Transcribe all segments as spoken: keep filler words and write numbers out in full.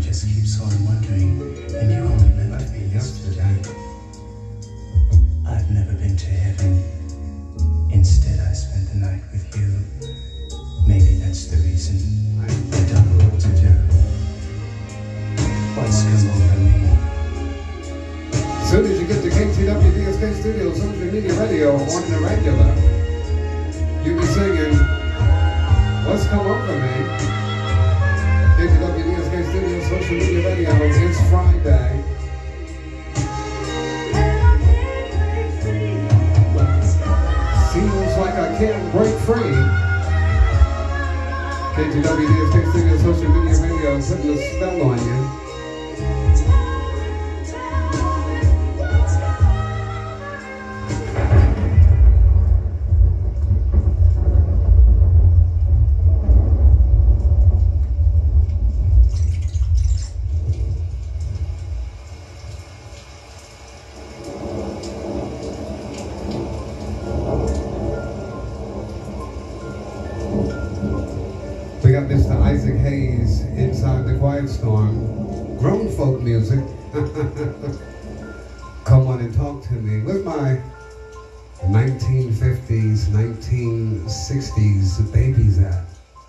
just keeps on wondering, and you only left me yesterday. I've never been to heaven. Instead, I spent the night with you. Maybe that's the reason I don't know what to do. What's come over me? As soon as you get to K T W D S K Studios, Social Media Radio on the regular, you'll be singing What's Come Over Me. K T W D S K Studios, Social Media Radio. It's Friday. Seems like I can't break free. K T W D S K Studios, Social Media Radio, putting a spell on you. We got Mister Isaac Hayes inside the Quiet Storm. Grown folk music. Come on and talk to me. Where's my nineteen fifties, nineteen sixties babies at?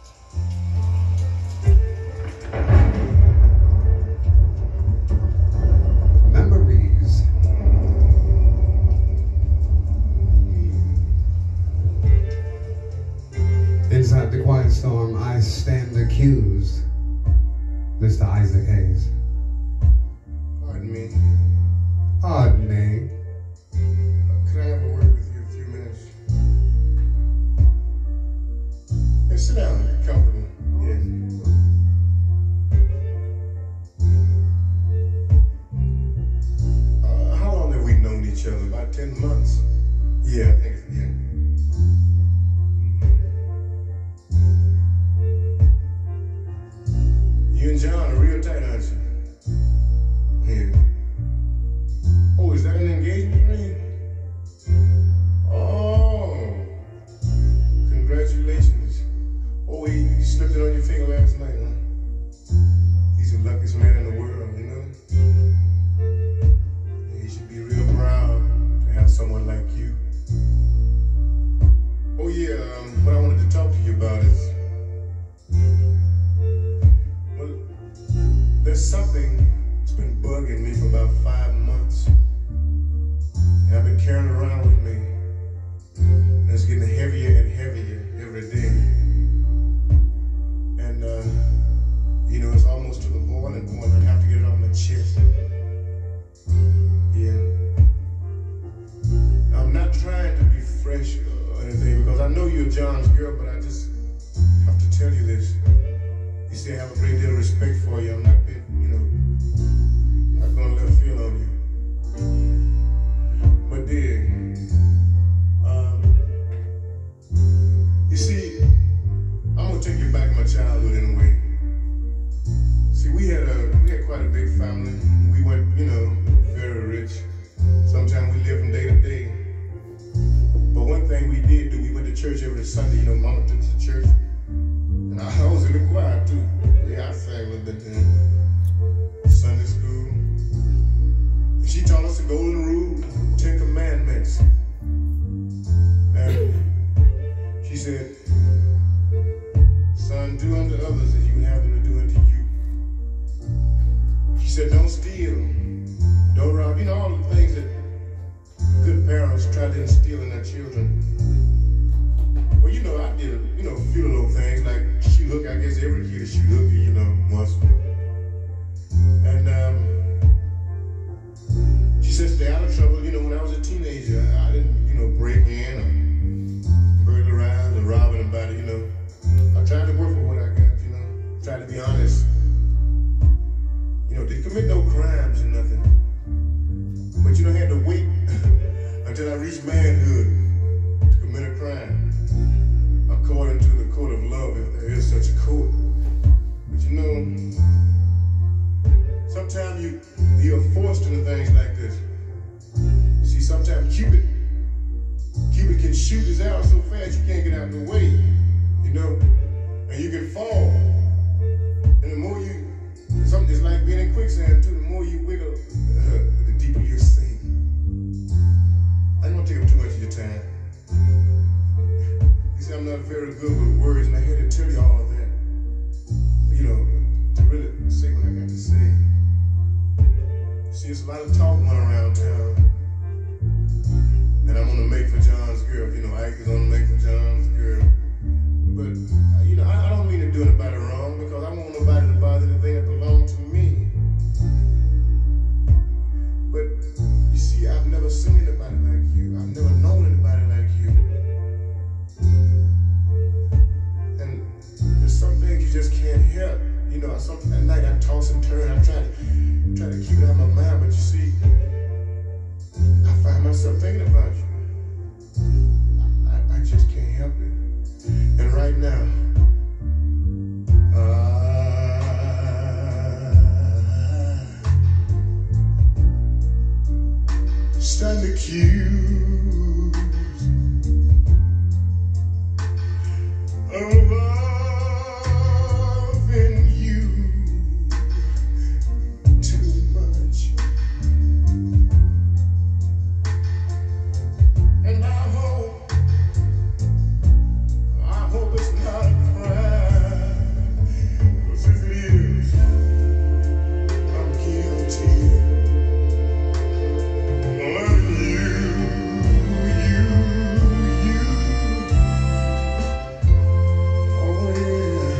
Memories. Inside the Quiet Storm, I stand accused. Mister Isaac Hayes. Pardon me. Pardon me. Uh, could I have a word with you a few minutes? Hey, sit down. Get comfortable. Yes. Uh, how long have we known each other? About ten months? Yeah, I think, yeah. You and John are real tight, aren't you? Yeah. Oh, is that an engagement ring? Oh, congratulations. Oh, he, he slipped it on your finger last night, huh? He's the luckiest man in the world, you know? He should be real proud to have someone like you. Oh yeah, um, what I wanted to talk to you about is, there's something that's been bugging me for about five months. And I've been carrying it around with me. And it's getting heavier and heavier every day. And, uh, you know, it's almost to the boiling point. I have to get it off my chest. Yeah. I'm not trying to be fresh or anything, because I know you're John's girl, but I just have to tell you this. You see, I have a great deal of respect for you. I'm not being, you know, not gonna let a feel on you. But dear, um, you see, I'm gonna take you back to my childhood in a way. See, we had a, we had quite a big family. We weren't, you know, very rich. Sometimes we lived from day to day. But one thing we did do, we went to church every Sunday. You know, Mama took us to church. And I was in the choir too. Yeah, I sang a little bit in Sunday school. She taught us the golden rule, Ten Commandments. And she said, son, do unto others as you would have them to do unto you. She said, don't steal, don't rob. You know, all the things that good parents try to instill in their children. Well, you know, I did, you know, a few little things, like she looked, I guess every kid she looked, you know, once. And um, she said, stay out of trouble. You know, when I was a teenager, I didn't, you know, break in or burglarize or rob anybody, you know. I tried to work for what I got, you know, tried to be honest. You know, didn't commit no crimes or nothing. But, you know, I had to wait until I reached manhood to commit a crime. According to the code of love, if there is such a code. But you know, sometimes you, you're forced into things like this. See, sometimes Cupid, Cupid can shoot his arrow so fast you can't get out of the way, you know, and you can fall. And the more you, something is like like being in quicksand too. The more you wiggle, uh, the deeper you sink. I don't want to take up too much of your time. You see, I'm not very good with words, and I had to tell you all of that. You know, to really say what I got to say. See, there's a lot of talk going around town. And I'm gonna make for John's girl. You know, Ike is gonna make for John's girl. But, you know, I, I don't mean to do anybody wrong because I don't want nobody to bother the thing that belongs to me. But, you see, I've never seen anybody like you. I've never known anybody like you. And there's some things you just can't help. You know, some, at night I toss and turn. I try to, try to keep it out of my mind. But, you see, I find myself thinking about you. I, I just can't help it. And right now, I stand accused of loving you too much. And I hope, I hope it's not a crime, 'cause if it is, I'm guilty. Loving you, you, you. Oh yeah.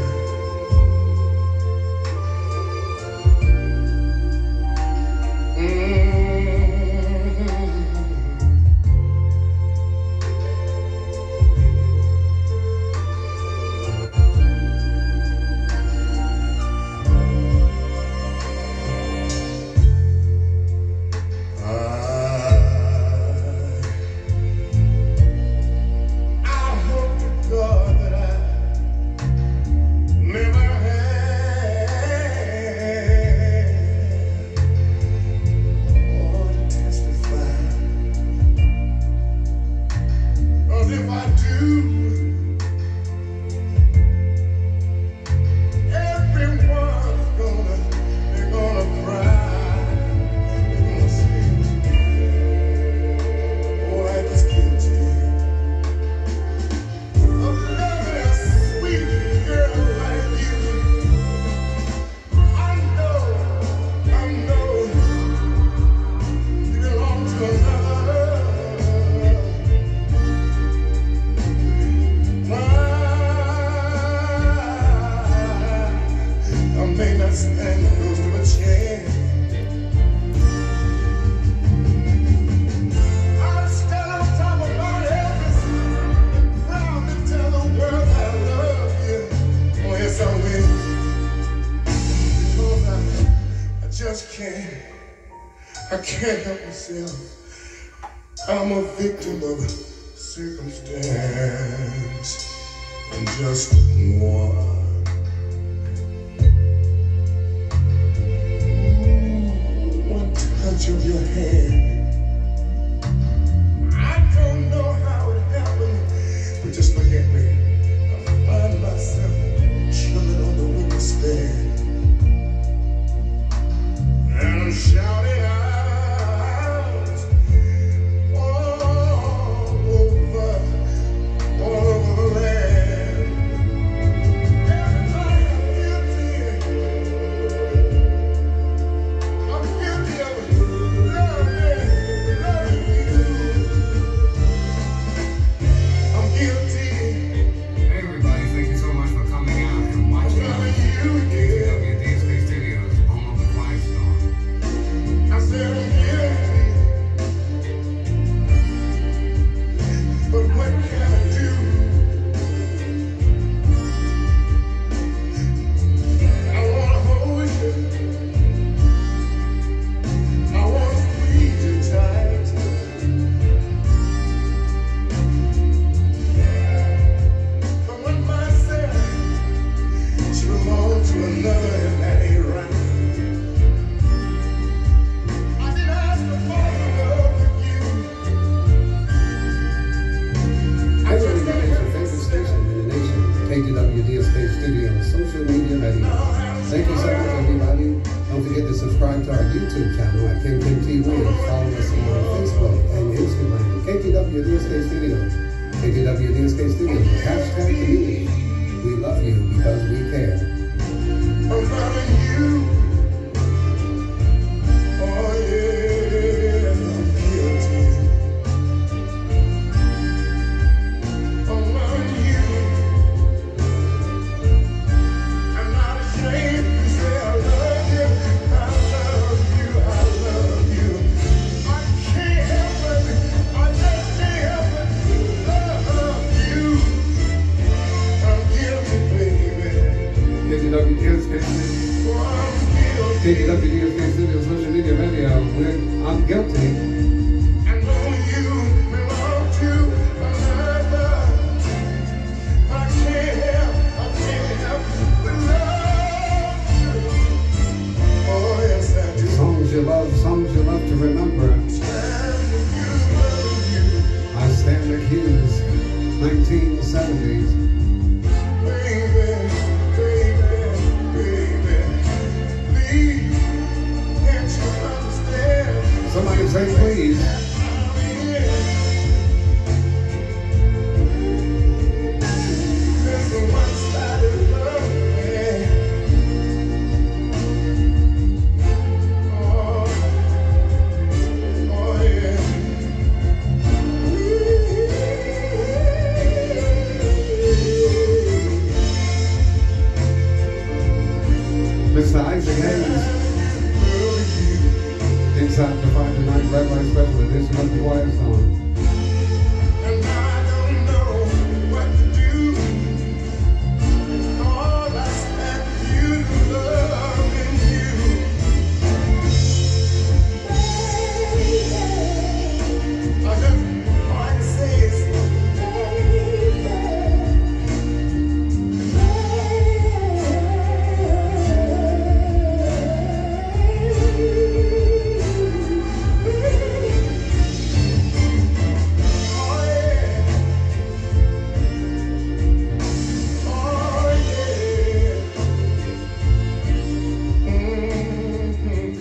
Mm-hmm. If I do, everyone's gonna, they're gonna cry. They're gonna say, oh, I was guilty of loving a sweet girl like you. I know, I know, you belong to another. I may not stand close to a chance. I'll stand on top of Mount Everest and proudly tell the world I love you. Oh yes, I will. Because I, I just can't, I can't help myself. I'm a victim of circumstance and just one. Touch of your hand. I don't know how it happened, but just look at me. I find myself chilling on the witness stand, and I'm shouting out all over, all over the land. everybody. Don't forget to subscribe to our YouTube channel at Kim Kim T Williams. Follow us on Facebook and Instagram. K T W D S K Studios. K T W D S K Studios. Hashtag community. We love you because we care. I'm loving you. Oh yeah, I'm guilty. I'm loving you. I'm not ashamed to say I love you. I love you. I love you. I can't help it. I just can't help it. Love you. I'm guilty, baby. K T W D S K Studios. Oh, I'm guilty. K T W D S K Studios, social media radio. We're, I'm guilty. I know you belong to another. I can't help, I can't help but love you. Oh, yes, I do. Songs you love, songs you love to remember. Stand accused, you. I stand accused. nineteen seventies. Baby, baby, baby. Please, can't you understand? Somebody say please. There's a one-sided love, yeah. Oh, oh yeah. Mister Isaac Hayes, inside the Friday Night Red Light Special Edition of the Quiet Storm. And I don't know what to do. All I stand for you to loving you. I just want to say is, oh yeah, oh yeah. Mm-hmm.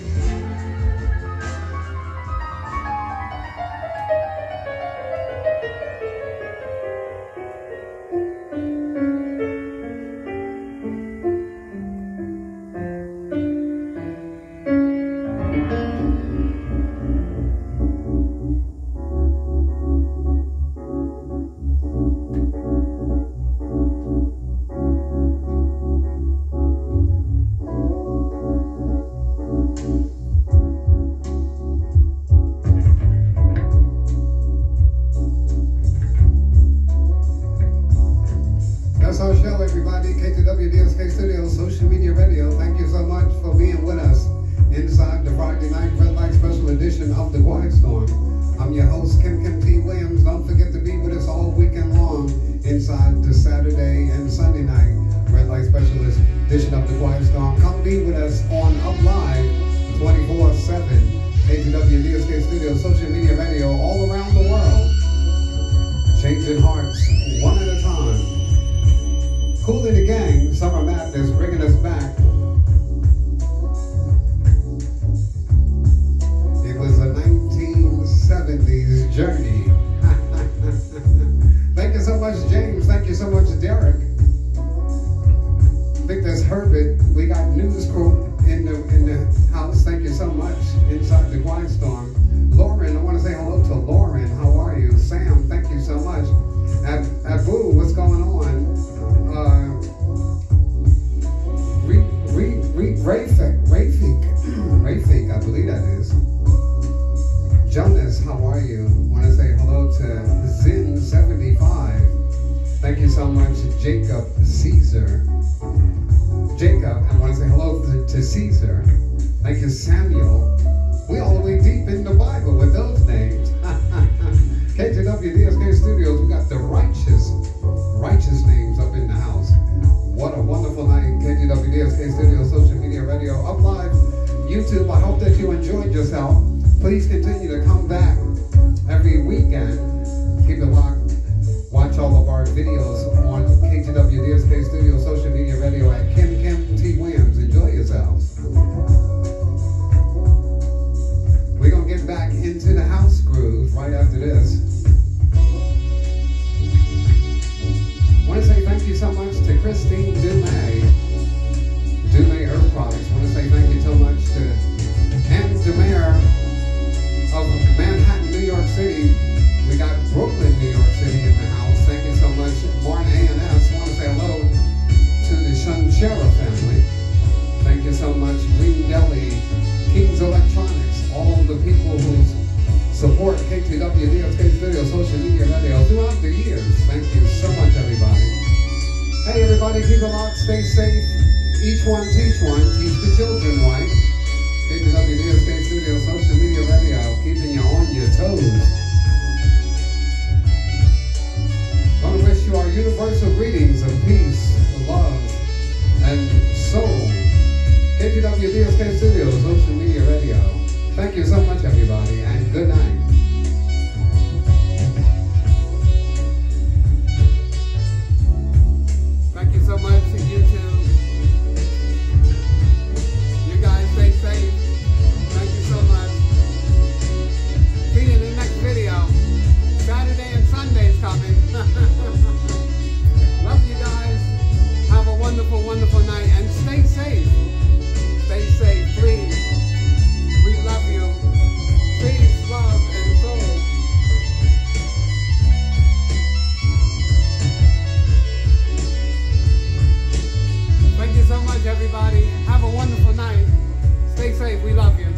That's our show, everybody. K T W D S K Studios, social media radio. Thank you so much for being with us inside the Friday Night Red Light Special Edition of the Quiet Storm. I'm your host, Kim Kim T Williams. Don't forget to be with us all weekend long inside the Saturday and Sunday night Red Light Special Edition of the Quiet Storm. Come be with us on Up Live twenty-four seven. K T W D S K Studios, social media radio all around the world. Changing hearts one at a time. Kool and the Gang, Summer Madness, bringing us back. It was a nineteen seventies journey. Thank you so much, James. Thank you so much, Derek. I think that's Herbert. We got news crew in the in the house. Thank you so much. Inside the Quiet Storm. Lauren, I want to say hello to Lauren. How are you? Sam, thank you so much. At, at Boo, what's going on? Uh, Re, Re, Re, Rafik, Rafik, Rafik, I believe that is. Jonas, how are you? Want to say hello to Zin seventy-five. Thank you so much, Jacob Caesar. Jacob, I want to say hello to, to Caesar. Thank you, Samuel. We all the way deep in the Bible with those names. K T W D S K Studios, we got the righteous, righteous names up in the house. What a wonderful night. K T W D S K Studios, social media radio, Up Live, YouTube. I hope that you enjoyed yourself. Please continue to come back every weekend. Keep it locked. Watch all of our videos on K T W D S K Studios, social media radio at Kim Kim T Williams. Enjoy yourselves. support K T W D S K Studio Social Media Radio throughout the years. Thank you so much, everybody. Hey, everybody, keep it locked, stay safe. Each one teach one, teach the children right. K T W D S K Studio Social Media Radio, keeping you on your toes. I want to wish you our universal greetings of peace, love, and soul. K T W D S K Studio Social Media Radio. Thank you so much, everybody, and good night. Thank you so much to YouTube. You guys stay safe. Thank you so much. See you in the next video. Saturday and Sunday's coming. Love you guys. Have a wonderful, wonderful night, and stay safe. Stay safe, please. We love you. Peace, love, and soul. Thank you so much, everybody. Have a wonderful night. Stay safe. We love you.